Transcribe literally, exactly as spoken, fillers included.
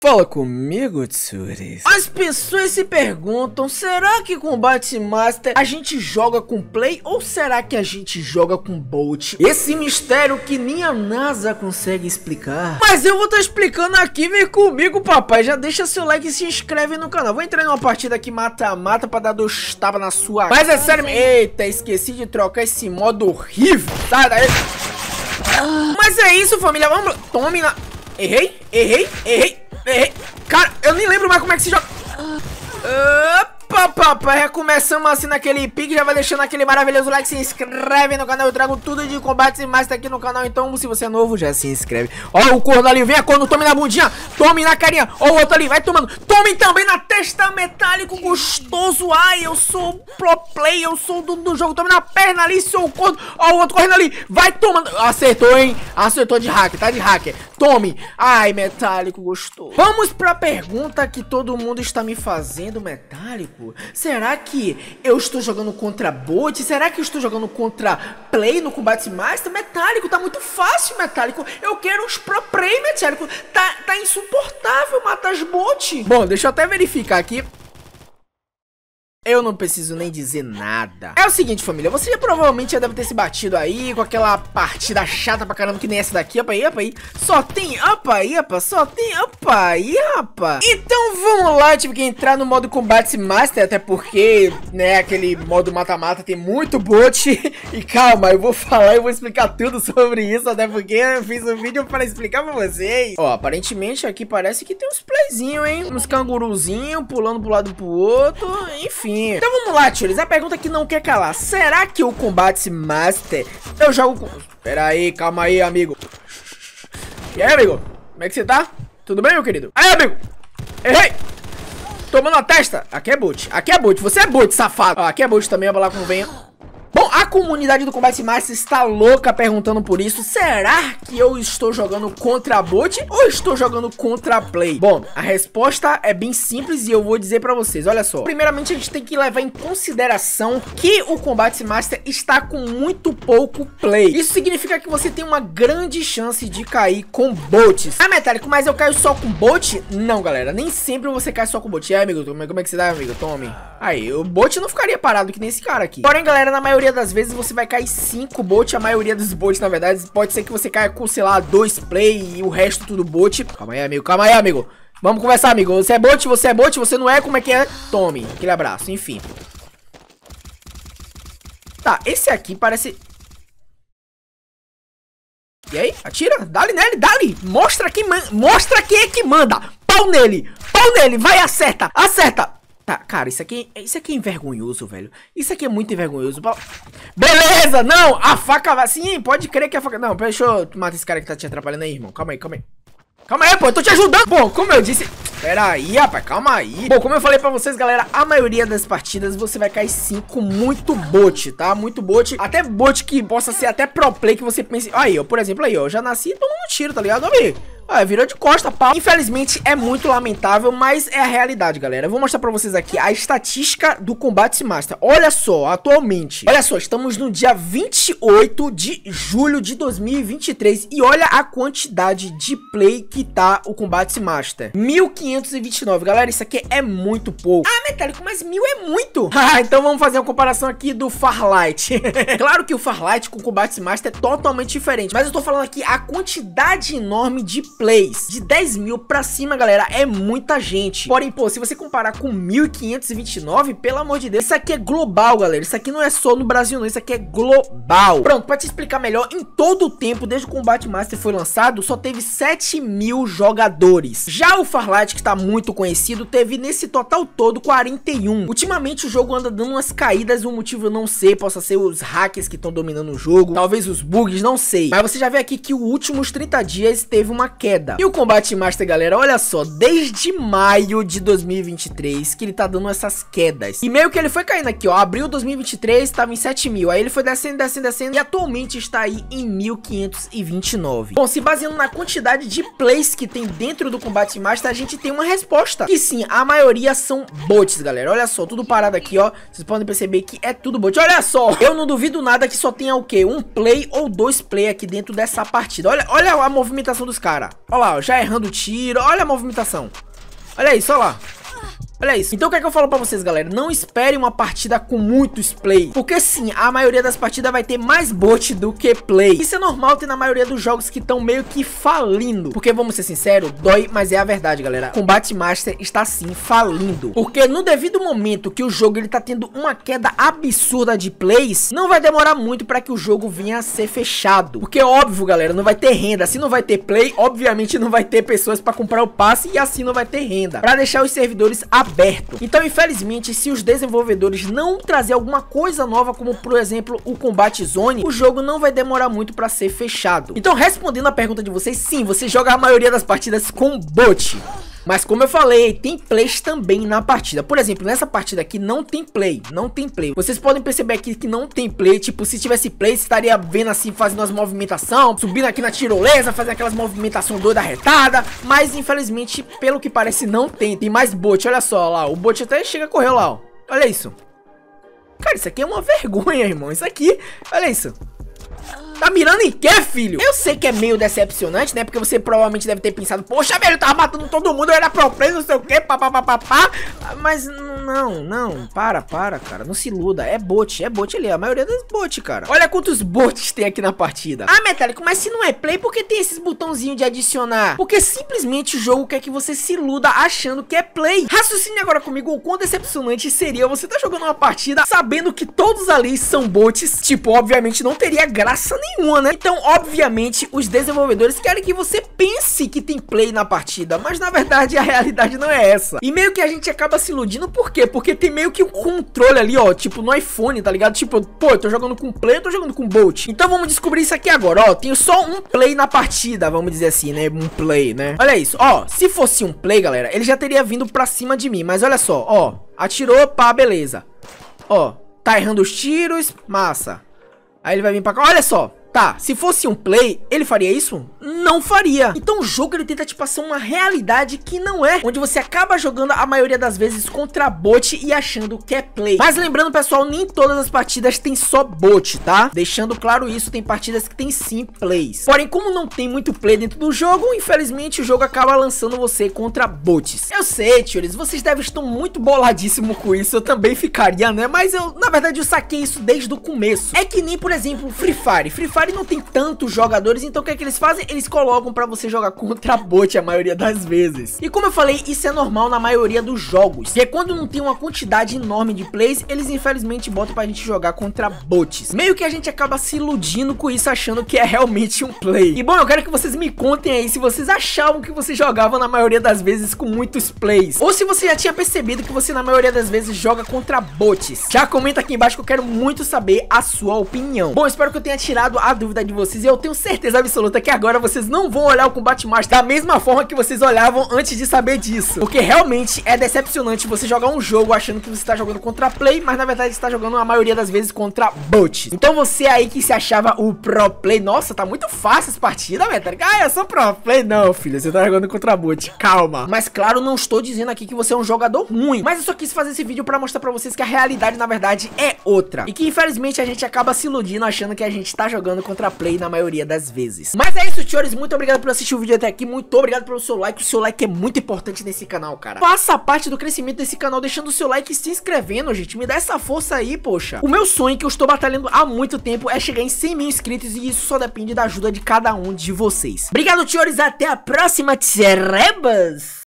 Fala comigo, Tsures. As pessoas se perguntam, será que com Combat Master a gente joga com Play ou será que a gente joga com Bolt? Esse mistério que nem a NASA consegue explicar. Mas eu vou estar explicando aqui, vem comigo, papai. Já deixa seu like e se inscreve no canal. Vou entrar numa partida aqui mata-mata pra dar dois tapas na sua... Mas é sério, eita, esqueci de trocar esse modo horrível. Sai daí. Mas é isso, família, vamos... Tome na... Errei, errei, errei. Errei. Cara, eu nem lembro mais como é que se joga. Opa, papai, recomeçamos assim naquele pique. Já vai deixando aquele maravilhoso like, se inscreve no canal. Eu trago tudo de Combat Master aqui no canal. Então, se você é novo, já se inscreve. Ó o corno ali, vem a corno, tome na bundinha. Tome na carinha, ó o outro ali, vai tomando. Tome também na testa, metálico gostoso. Ai, eu sou pro play, eu sou o dono do jogo. Tome na perna ali, seu corno. Ó o outro correndo ali, vai tomando. Acertou, hein, acertou de hacker, tá de hacker. Tome. Ai, metálico gostoso. Vamos pra pergunta que todo mundo está me fazendo, metálico. Será que eu estou jogando contra bot? Será que eu estou jogando contra play no Combat Master? Metálico, tá muito fácil, metálico. Eu quero uns pro play, metálico. Tá, tá insuportável matar as bot. Bom, deixa eu até verificar aqui. Eu não preciso nem dizer nada. É o seguinte, família, você já provavelmente já deve ter se batido aí com aquela partida chata pra caramba que nem essa daqui. Opa aí, opa aí. Só tem, opa aí, opa, só tem, opa aí, opa. Então vamos lá, eu tive que entrar no modo Combat Master, até porque, né, aquele modo mata-mata tem muito bot. E calma, eu vou falar, eu vou explicar tudo sobre isso, até porque eu fiz um vídeo para explicar pra vocês. Ó, aparentemente aqui parece que tem uns playzinhos, hein, uns canguruzinhos pulando pro lado pro outro, enfim. Então vamos lá, tioles, a pergunta que não quer calar. Será que o Combat Master eu jogo com... Pera aí, calma aí, amigo. E aí, amigo? Como é que você tá? Tudo bem, meu querido? Aí, amigo! Errei! Tomando a testa. Aqui é bot, aqui é bot, você é bot, safado. Ó, aqui é bot também, vai lá como venha. Bom, a comunidade do Combat Master está louca perguntando por isso. Será que eu estou jogando contra bot ou estou jogando contra play? Bom, a resposta é bem simples e eu vou dizer pra vocês, olha só. Primeiramente, a gente tem que levar em consideração que o Combat Master está com muito pouco play. Isso significa que você tem uma grande chance de cair com bots. Ah, metálico, mas eu caio só com bot? Não, galera, nem sempre você cai só com bot. E aí, amigo, como é que você dá, amigo? Tome. Aí, o bot não ficaria parado que nem esse cara aqui. Porém, galera, na maioria das vezes você vai cair cinco bot. A maioria dos bots, na verdade, pode ser que você caia com, sei lá, dois play e o resto tudo bot. Calma aí, amigo, calma aí, amigo. Vamos conversar, amigo. Você é bot, você é bot, você não é, como é que é? Tome, aquele abraço, enfim. Tá, esse aqui parece... E aí, atira, dá-lhe nele, dá-lhe. Mostra quem, man... Mostra quem é que manda. Pau nele, pau nele, vai, acerta, acerta. Tá, cara, isso aqui, isso aqui é envergonhoso, velho. Isso aqui é muito envergonhoso. Beleza, não, a faca vai... Sim, pode crer que a faca... Não, deixa eu matar esse cara que tá te atrapalhando aí, irmão. Calma aí, calma aí. Calma aí, pô, eu tô te ajudando. Bom, como eu disse... Pera aí, rapaz, calma aí. Bom, como eu falei pra vocês, galera, a maioria das partidas você vai cair sim com muito bot, tá? Muito bot. Até bot que possa ser até pro play que você pense... Aí, ó, por exemplo, aí, ó, eu já nasci tomando tiro, tá ligado, amigo? Ah, virou de costa, pau. Infelizmente é muito lamentável, mas é a realidade, galera. Eu vou mostrar pra vocês aqui a estatística do Combat Master. Olha só, atualmente. Olha só, estamos no dia vinte e oito de julho de dois mil e vinte e três. E olha a quantidade de play que tá o Combat Master. mil quinhentos e vinte e nove. Galera, isso aqui é muito pouco. Ah, metálico, mas mil é muito. Ah, então vamos fazer uma comparação aqui do Farlight. Claro que o Farlight com o Combat Master é totalmente diferente. Mas eu tô falando aqui a quantidade enorme de plays. De dez mil pra cima, galera, é muita gente. Porém, pô, se você comparar com mil quinhentos e vinte e nove, pelo amor de Deus, isso aqui é global, galera. Isso aqui não é só no Brasil, não. Isso aqui é global. Pronto, pra te explicar melhor, em todo o tempo, desde que o Combat Master foi lançado, só teve sete mil jogadores. Já o Farlight, que tá muito conhecido, teve nesse total todo quarenta e um. Ultimamente, o jogo anda dando umas caídas, o motivo eu não sei. Possa ser os hackers que estão dominando o jogo, talvez os bugs, não sei. Mas você já vê aqui que os últimos trinta dias teve uma queda. E o Combat Master, galera, olha só, desde maio de dois mil e vinte e três que ele tá dando essas quedas. E meio que ele foi caindo aqui, ó, abril de dois mil e vinte e três tava em sete mil, aí ele foi descendo, descendo, descendo e atualmente está aí em mil quinhentos e vinte e nove. Bom, se baseando na quantidade de plays que tem dentro do Combat Master, a gente tem uma resposta. Que sim, a maioria são bots, galera, olha só, tudo parado aqui, ó, vocês podem perceber que é tudo bot. Olha só, eu não duvido nada que só tenha o quê? Um play ou dois play aqui dentro dessa partida. Olha, olha a movimentação dos caras. Olha lá, ó, já errando o tiro. Olha a movimentação. Olha isso, olha lá. Olha isso. Então o que é que eu falo pra vocês, galera? Não espere uma partida com muitos play, porque sim, a maioria das partidas vai ter mais bot do que play. Isso é normal ter na maioria dos jogos que estão meio que falindo. Porque, vamos ser sinceros, dói, mas é a verdade, galera. Combat Master está sim falindo. Porque no devido momento que o jogo ele tá tendo uma queda absurda de plays, não vai demorar muito pra que o jogo venha a ser fechado. Porque óbvio, galera, não vai ter renda. Se não vai ter play, obviamente não vai ter pessoas pra comprar o passe e assim não vai ter renda. Pra deixar os servidores abertos. Aberto. Então, infelizmente, se os desenvolvedores não trazer alguma coisa nova, como por exemplo o Combat Zone, o jogo não vai demorar muito para ser fechado. Então, respondendo a pergunta de vocês, sim, você joga a maioria das partidas com bot. Mas como eu falei, tem plays também na partida. Por exemplo, nessa partida aqui não tem play, não tem play. Vocês podem perceber aqui que não tem play. Tipo, se tivesse play, você estaria vendo assim, fazendo as movimentações, subindo aqui na tirolesa, fazendo aquelas movimentações doida retada. Mas infelizmente, pelo que parece, não tem. Tem mais bot, olha só lá. O bot até chega a correr lá, ó. Olha isso. Cara, isso aqui é uma vergonha, irmão. Isso aqui, olha isso. Tá mirando em quê, filho? Eu sei que é meio decepcionante, né? Porque você provavelmente deve ter pensado, poxa, velho, eu tava matando todo mundo, eu era pro play, não sei o que, papapá. Mas não, não, para, para, cara. Não se iluda. É bot, é bot ali. A maioria das bot, cara. Olha quantos bots tem aqui na partida. Ah, Metálico, mas se não é play, por que tem esses botãozinhos de adicionar? Porque simplesmente o jogo quer que você se iluda achando que é play. Raciocine agora comigo o quão decepcionante seria você tá jogando uma partida sabendo que todos ali são bots. Tipo, obviamente não teria graça nenhuma, né? Então, obviamente, os desenvolvedores querem que você pense que tem play na partida, mas na verdade a realidade não é essa. E meio que a gente acaba se iludindo, por quê? Porque tem meio que um controle ali, ó, tipo no iPhone, tá ligado? Tipo, pô, eu tô jogando com play, eu tô jogando com bot. Então vamos descobrir isso aqui agora, ó. Tenho só um play na partida, vamos dizer assim, né? Um play, né? Olha isso, ó. Se fosse um play, galera, ele já teria vindo pra cima de mim, mas olha só, ó. Atirou, pá, beleza. Ó, tá errando os tiros, massa. Aí ele vai vir pra cá, olha só. Tá, se fosse um play, ele faria isso? Não faria. Então o jogo ele tenta te passar uma realidade que não é, onde você acaba jogando a maioria das vezes contra bot e achando que é play. Mas lembrando, pessoal, nem todas as partidas tem só bot, tá? Deixando claro isso, tem partidas que tem sim plays. Porém, como não tem muito play dentro do jogo, infelizmente o jogo acaba lançando você contra bots. Eu sei, tiores, vocês devem estar muito boladíssimos com isso, eu também ficaria, né? Mas eu, na verdade, eu saquei isso desde o começo. É que nem, por exemplo, Free Fire. Free Fire não tem tantos jogadores, então o que é que eles fazem? Eles colocam pra você jogar contra bot a maioria das vezes. E como eu falei, isso é normal na maioria dos jogos, que é quando não tem uma quantidade enorme de plays, eles infelizmente botam pra gente jogar contra bots. Meio que a gente acaba se iludindo com isso, achando que é realmente um play. E bom, eu quero que vocês me contem aí se vocês achavam que você jogava na maioria das vezes com muitos plays, ou se você já tinha percebido que você na maioria das vezes joga contra bots. Já comenta aqui embaixo que eu quero muito saber a sua opinião. Bom, espero que eu tenha tirado a dúvida de vocês e eu tenho certeza absoluta que agora vocês não vão olhar o Combat Master da mesma forma que vocês olhavam antes de saber disso, porque realmente é decepcionante você jogar um jogo achando que você está jogando contra play, mas na verdade você está jogando a maioria das vezes contra bots. Então você aí que se achava o pro play, nossa, tá muito fácil essa partida, velho. Ah, eu sou pro play. Não, filho, você tá jogando contra bot, calma. Mas claro, não estou dizendo aqui que você é um jogador ruim, mas eu só quis fazer esse vídeo pra mostrar pra vocês que a realidade na verdade é outra, e que infelizmente a gente acaba se iludindo achando que a gente tá jogando contra play na maioria das vezes. Mas é isso, senhores, muito obrigado por assistir o vídeo até aqui, muito obrigado pelo seu like, o seu like é muito importante nesse canal, cara. Faça parte do crescimento desse canal deixando o seu like e se inscrevendo, gente, me dá essa força aí, poxa. O meu sonho, que eu estou batalhando há muito tempo, é chegar em cem mil inscritos e isso só depende da ajuda de cada um de vocês. Obrigado, senhores, até a próxima, tcherebas!